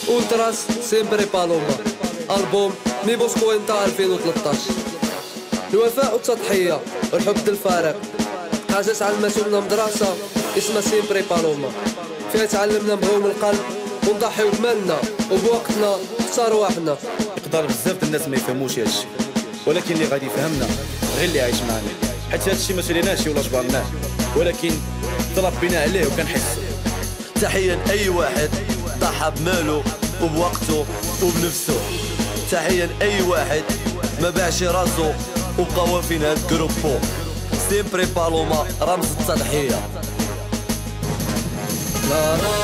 اولتراس سيمبري بالوما، ألبوم ميبوس كوينتا 2013. الوفاء والتضحية والحب الفارغ، حاجة تعلماتو لنا مدرسة اسمها سيمبري بالوما، فيها تعلمنا نبغيو من القلب ونضحيو بمالنا وبوقتنا حتى رواحنا. يقدر بزاف الناس ما يفهموش هادشي، ولكن اللي غادي يفهمنا غير اللي عايش معنا، حيت هادشي ما شريناش ولا جبرناه، ولكن تربينا عليه وكنحسو. تحية لأي واحد ضحى بمالو وبوقته وبنفسه، تحية لأي واحد ما باعش راسو وبقى واقفين هاد كروبو. سيمبري بالوما رمز التضحية. لا